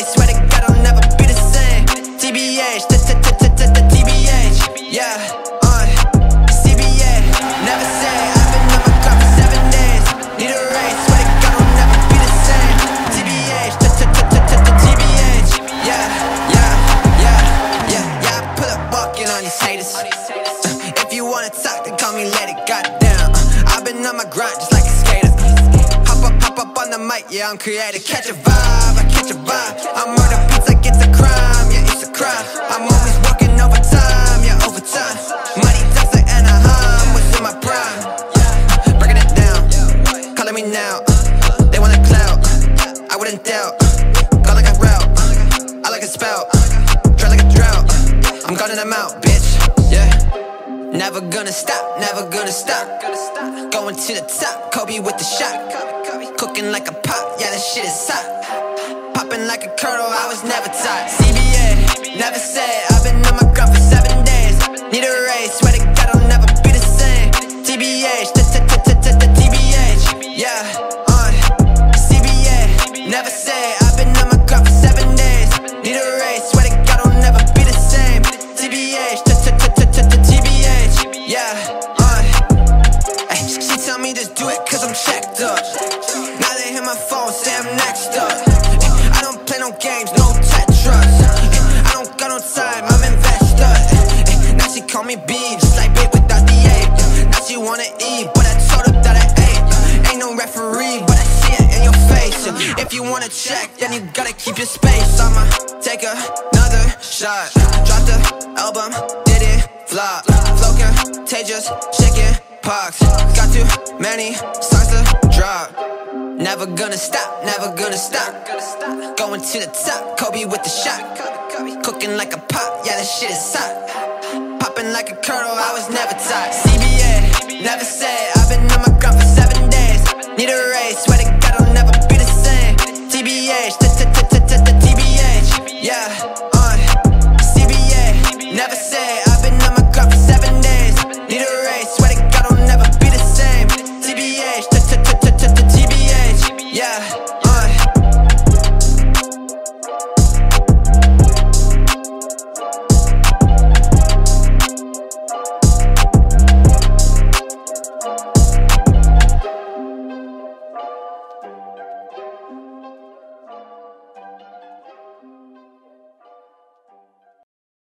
race, swear to God I'll never be the same. TBH, TBH, yeah, CBA, never say I've been on my grind for 7 days. Need a race, swear to God I'll never be the same. TBH, TBH, yeah, I pull up walking on these haters. If you wanna talk, then call me lady, goddamn. I've been on my grind just like a skater. Hop up on the mic, yeah, I'm creative. Catch a vibe, I catch a vibe. I murder beats like it's a crime, yeah, it's a crime. I'm always working overtime, yeah, overtime. Money talks like Anaheim, was in my prime. Breaking it down, calling me now. They want a clout, I wouldn't doubt. Gone like a route, I like a spout. Dry like a drought, I'm gunning them out, bitch, yeah. Never gonna stop, never gonna stop. Going to the top, Kobe with the shot. Cooking like a pot, yeah, that shit is hot. Popping like a kernel, I was never taught. CBA, never say I've been on my grind for 7 days. Need a race, swear to God I'll never be the same. TBH, TBH, yeah, CBA, never say I've been on my grind for 7 days. Need a race, swear to God I'll never be the same. TBH, TBH, yeah, she tell me just do it cause I'm checked up. Now they hit my phone, say I'm next up. I don't play no games, no Tetris. I don't got no time, I'm investor. Now she call me B, just like bait without the A. Now she wanna eat, but I told her that I ate. Ain't no referee, but I see it in your face. If you wanna check, then you gotta keep your space. I'ma take another shot. Drop the album, did it flop. Flow contagious, shaking pox. Got too many songs to drop. Never gonna stop, never gonna stop. Going to the top, Kobe with the shot. Cooking like a pot, yeah, that shit is hot. Popping like a kernel, I was never taught. CBA, never say I've been on my grind for 7 days. Need a race, swear to God I'll never be the same. TBH, TBH, yeah, CBA, never say